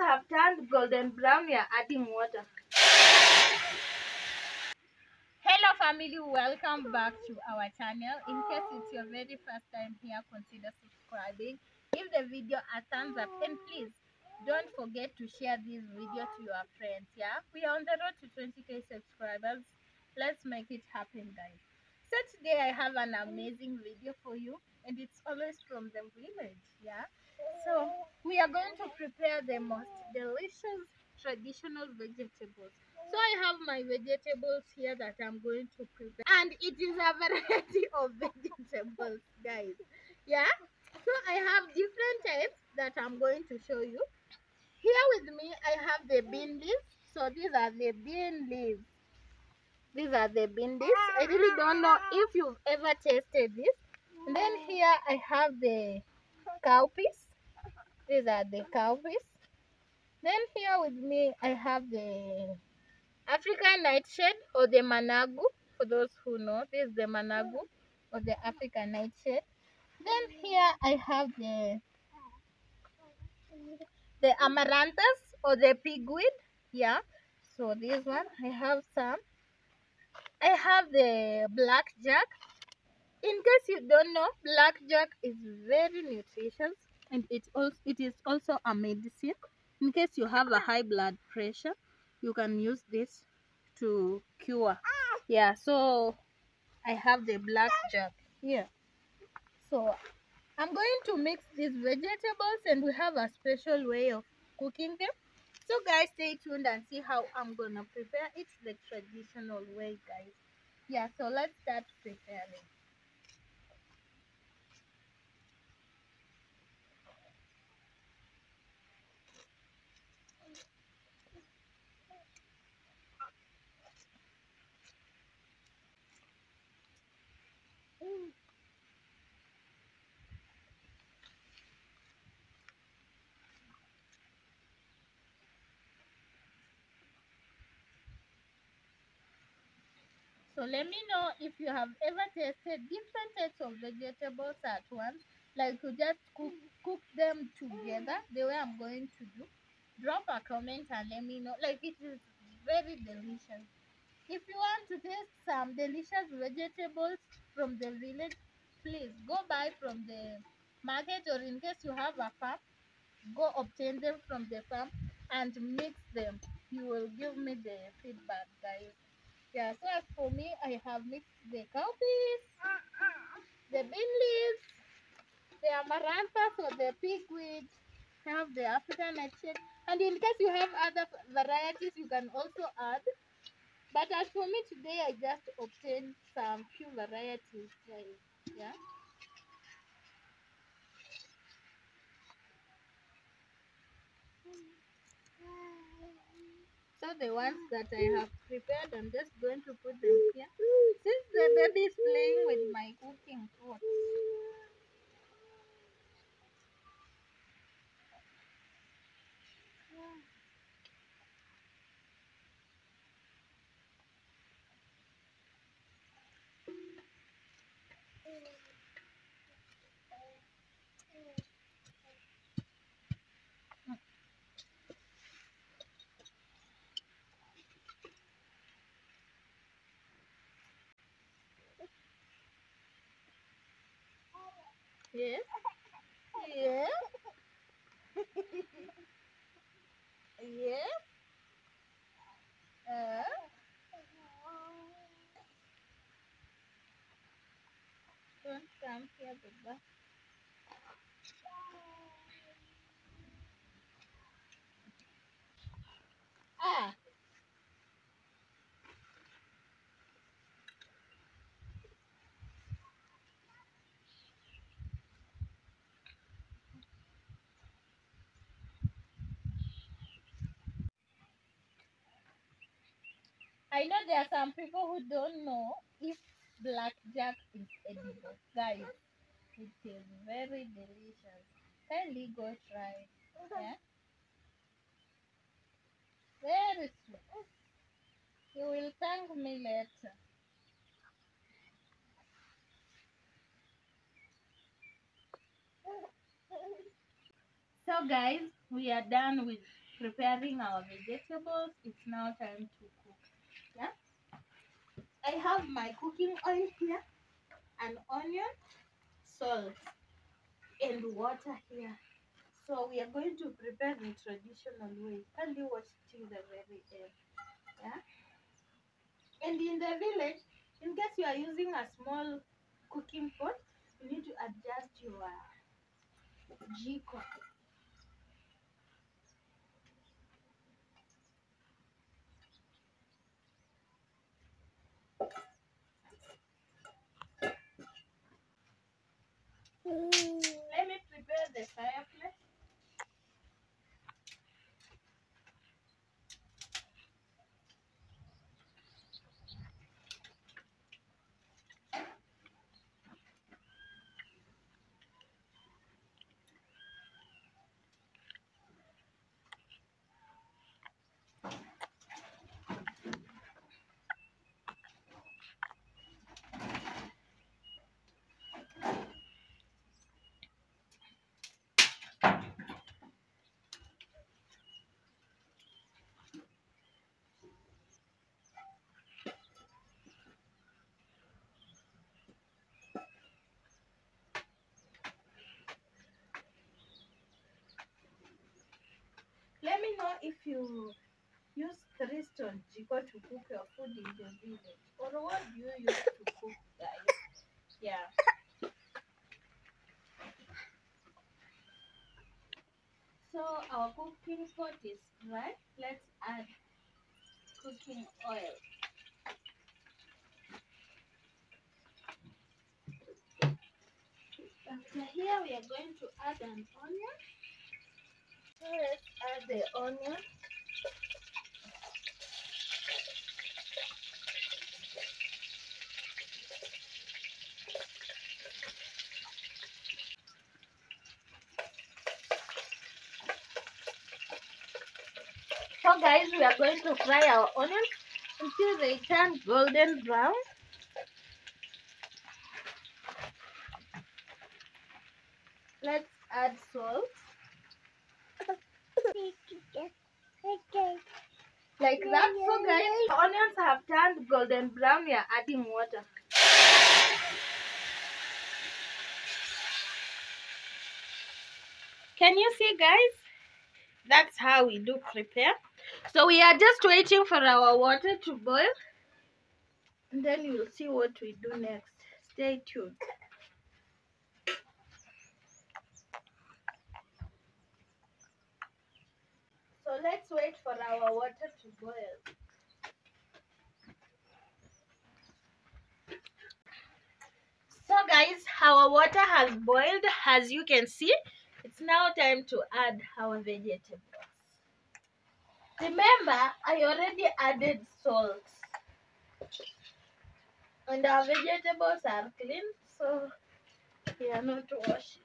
have turned golden brown, we are adding water. Hello family, welcome back to our channel. In case it's your very first time here, consider subscribing, give the video a thumbs up, and please don't forget to share this video to your friends. Yeah, we are on the road to 20k subscribers. Let's make it happen, guys. So today I have an amazing video for you, and it's always from the village. Yeah, so we are going to prepare the most delicious traditional vegetables. So I have my vegetables here that I'm going to prepare, and it is a variety of vegetables, guys. Yeah, so I have different types that I'm going to show you. Here with me I have the bean leaves. So these are the bean leaves. These are the bean leaves. I really don't know if you've ever tasted this. And then here I have the cowpeas. These are the cowpeas. Then here with me I have the African nightshade or the managu. For those who know, this is the managu or the African nightshade. Then here I have the amaranthus or the pigweed. Yeah. So this one I have some. I have the blackjack. In case you don't know, blackjack is very nutritious, and it is also a medicine. In case you have a high blood pressure, you can use this to cure. Yeah, so I have the blackjack here. So I'm going to mix these vegetables, and we have a special way of cooking them. So guys, stay tuned and see how I'm gonna prepare. It's the traditional way, guys. Yeah, so let's start preparing. So let me know if you have ever tasted different types of vegetables at once, like to just cook them together the way I'm going to do. Drop a comment and let me know. Like, it is very delicious. If you want to taste some delicious vegetables from the village, please go buy from the market, or in case you have a farm, go obtain them from the farm and mix them. You will give me the feedback, guys. Yeah, so as for me, I have mixed the cowpeas, the bean leaves, the amaranthus or the pigweed, have the African nightshade, and in case you have other varieties, you can also add. But as for me today, I just obtained some few varieties, guys. Yeah. So the ones that I have prepared, I'm just going to put them here. Since the baby is playing with my cooking pot. Yes. Yes. Yes. Uh, don't come here, Baba. Ah, I know there are some people who don't know if blackjack is edible. Guys, it is very delicious. Kindly go try it. Yeah? Very sweet. You will thank me later. So guys, we are done with preparing our vegetables. It's now time to cook. Yeah, I have my cooking oil here, an onion, salt, and water here. So we are going to prepare the traditional way. Can't you watch till the very end? Yeah. And in the village, in case you are using a small cooking pot, you need to adjust your jiko. Let me prepare the fireplace. Let me know if you use three-stone jiko to cook your food in the village, or what do you use to cook, guys? Yeah. So our cooking pot is dry. Let's add cooking oil. After here, we are going to add an onion. So let's add the onion. So guys, we are going to fry our onions until they turn golden brown. Let's add salt. Like that. So guys, the onions have turned golden brown. We are adding water. Can you see, guys? That's how we do prepare. So we are just waiting for our water to boil, and then you will see what we do next. Stay tuned. So let's wait for our water to boil. So guys, our water has boiled. As you can see, it's now time to add our vegetables. Remember, I already added salt. And our vegetables are clean, so we are not washing.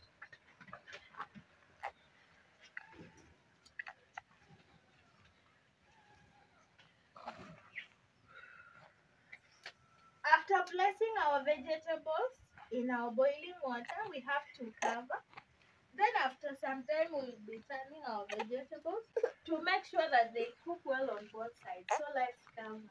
After placing our vegetables in our boiling water, we have to cover. Then after some time, we will be turning our vegetables to make sure that they cook well on both sides. So let's cover.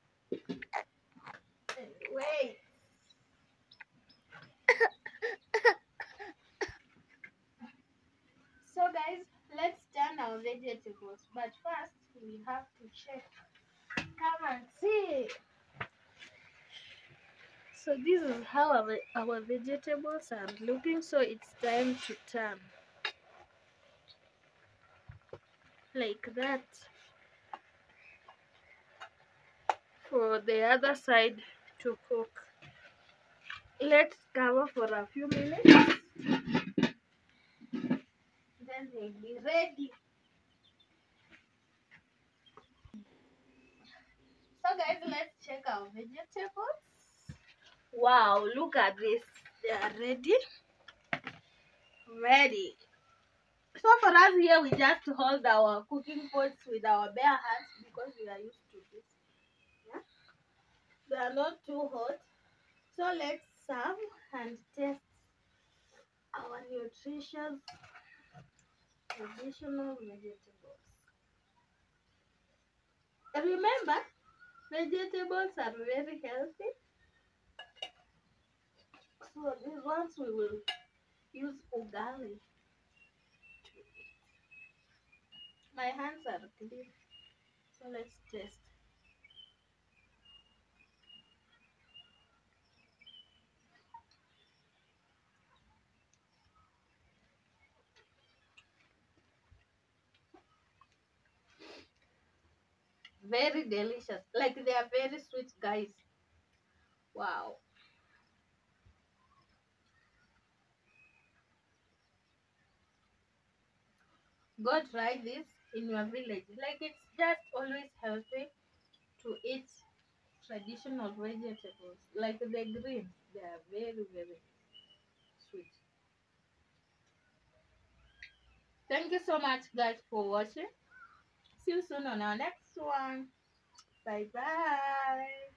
And wait. So guys, let's turn our vegetables. But first, we have to check. Come and see. So this is how our vegetables are looking. So it's time to turn. Like that. For the other side to cook. Let's cover for a few minutes. Then they'll be ready. So guys, let's check our vegetables. Wow, look at this. They are ready. Ready. So for us here, we just hold our cooking pots with our bare hands because we are used to this. Yeah? They are not too hot. So let's serve and test our nutritious Traditional vegetables. Remember, vegetables are very healthy. So these ones we will use ugali to eat. My hands are clean. So let's taste. Very delicious. Like they are very sweet, guys. Wow. Go try this in your village. Like it's just always healthy to eat traditional vegetables. Like the greens, they are very, very sweet. Thank you so much, guys, for watching. See you soon on our next one. Bye bye.